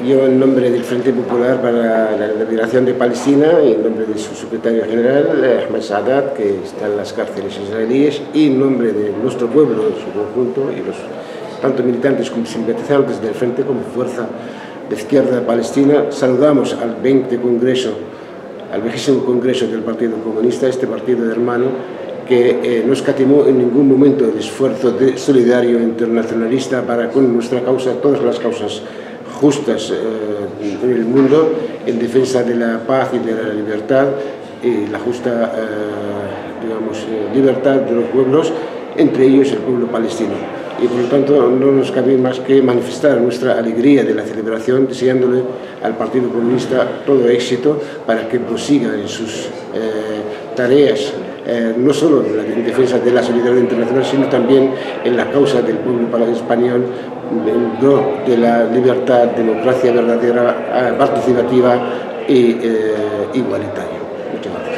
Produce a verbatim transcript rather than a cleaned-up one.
yo en nombre del Frente Popular para la Liberación de Palestina, y en nombre de su secretario general, Ahmed Saadat, que está en las cárceles israelíes, y en nombre de nuestro pueblo en su conjunto, y los tanto militantes como simpatizantes del Frente como Fuerza de Izquierda Palestina, saludamos al veinte Congreso, al vigésimo Congreso del Partido Comunista, este partido hermano, que eh, no escatimó en ningún momento el esfuerzo de solidario internacionalista para con nuestra causa, todas las causas justas eh, en el mundo, en defensa de la paz y de la libertad y la justa eh, digamos, eh, libertad de los pueblos, entre ellos el pueblo palestino. Y por lo tanto no nos cabe más que manifestar nuestra alegría de la celebración, deseándole al Partido Comunista todo éxito para que prosiga en sus eh, tareas, eh, no solo en, la, en defensa de la solidaridad internacional, sino también en la causa del pueblo español, en pro de la libertad, democracia verdadera, participativa y eh, igualitaria. Muchas gracias.